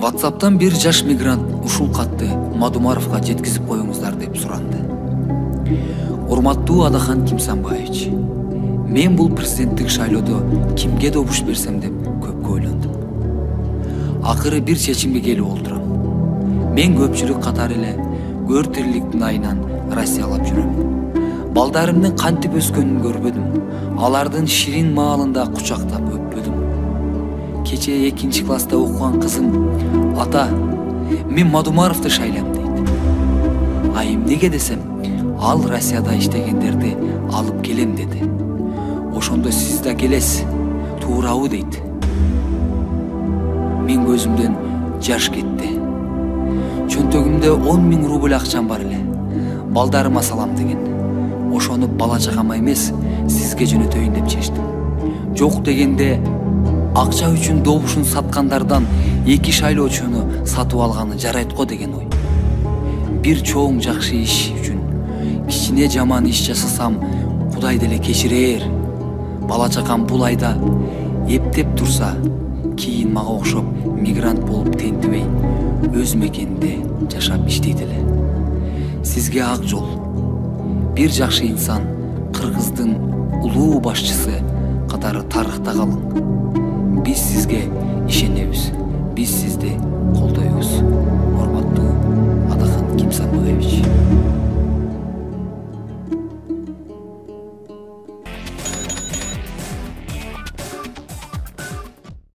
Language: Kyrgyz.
WhatsApp'tan bir жаш мигрант ушул катты Мадумаровго жеткизип коюңуздар деп суранды. Урматтуу Адахан Кимсанбаевич, мен бул президенттик шайлоодо кимге добуш берсем деп көпкө ойлондум. Акыры бир чечимге келип олтурам. Мен көпчүлүк катары эле көр тириликтин айынан Россиялап жүрөм. Балдарымдын кантип өскөнүн көрбөдүм. Алардын ширин маалында кучактап өппөдүм. Кече 2 класста окуган кызым, ата, мен Мадумаровду шайлайм дейт. А эмнеге десем, ал Россияда иштегендерди алып келем деди. Ошондо сиз да келесиз, туурабы дейт. Мен көзүмдөн жаш кетти. Чөнтөгүмдө 10.000 рубль акчам бар эле. Балдарыма салам деген. Ошону бала чагама эмес, сизге жөнөтөйүн деп чечтим. Жок дегенде акча үчүн добушун саткандардан 2 шайлоочуну сатып алганы жарайт го деген ой. Бир чоң жакшы иш үчүн кичине жаман иш жасасам, Кудай деле кечирер. Бала чакам бул айда эптеп турса, кийин мага окшоп мигрант болуп тентибей, өз мекенинде жашап иштейт эле. Сизге ак жол. Бир жакшы инсан, Кыргыздын улуу башчысы катары тарыхта калың. Биз сизге ишенебиз. Биз сизди